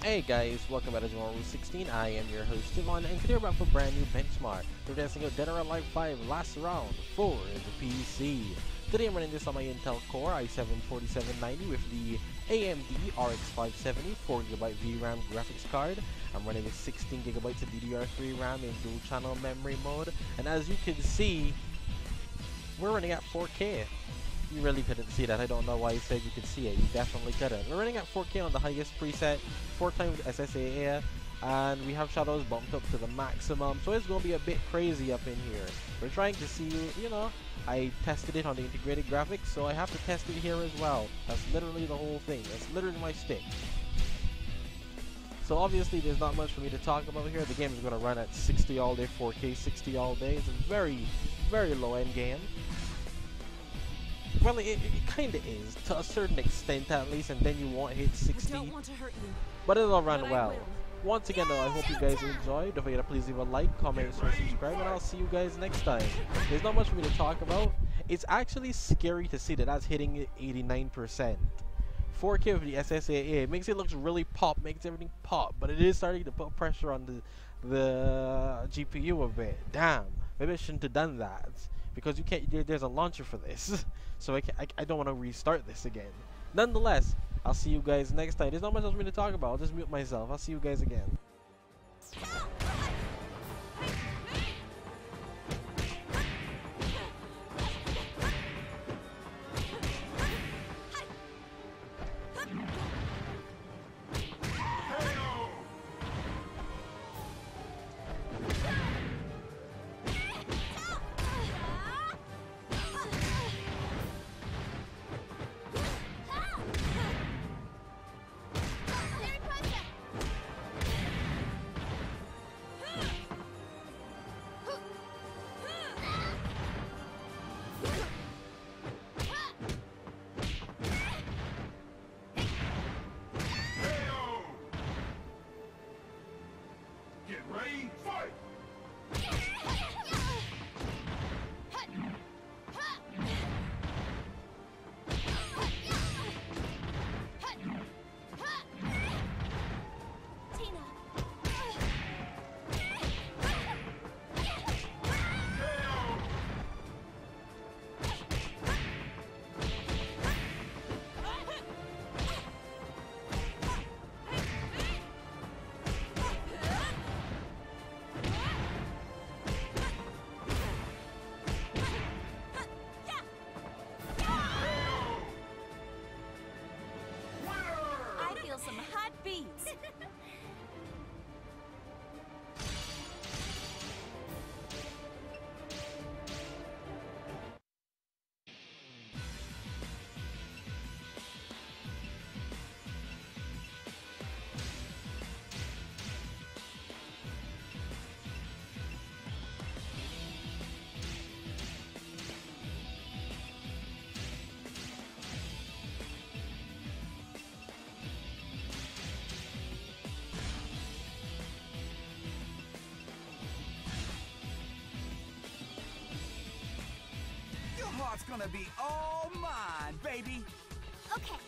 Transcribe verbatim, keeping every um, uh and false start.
Hey guys, welcome back to Joel sixteen. I am your host Javon, and today we're back for a brand new benchmark. We're testing out Dead or Alive five last round for the P C. Today I'm running this on my Intel Core i seven forty-seven ninety with the A M D R X five seventy four gigabyte V RAM graphics card. I'm running with sixteen gigabytes of D D R three RAM in dual channel memory mode, and as you can see, we're running at four K. You really couldn't see that. I don't know why you said you could see it. You definitely couldn't. We're running at four K on the highest preset, four times S S A A, and we have shadows bumped up to the maximum, so it's going to be a bit crazy up in here. We're trying to see, you know, I tested it on the integrated graphics, so I have to test it here as well. That's literally the whole thing. That's literally my stick. So obviously there's not much for me to talk about here. The game is going to run at sixty all day, four K sixty all day. It's a very, very low end game. Well, it, it kind of is, to a certain extent at least, and then you won't hit sixty. I don't want to hurt you, but it'll run but well. Once again though, I hope you guys enjoyed. Don't forget to please leave a like, comment, share, subscribe, and I'll see you guys next time. There's not much for me to talk about. It's actually scary to see that that's hitting eighty-nine percent. four K with the S S A A, it makes it look really pop, makes everything pop, but it is starting to put pressure on the, the G P U a bit. Damn, maybe I shouldn't have done that. Because you can't, there, there's a launcher for this, so I, can, I, I don't want to restart this again. Nonetheless, I'll see you guys next time. There's not much else for me to talk about. I'll just mute myself. I'll see you guys again. Ready, fight! Some hot beats. Your heart's gonna be all mine, baby. Okay.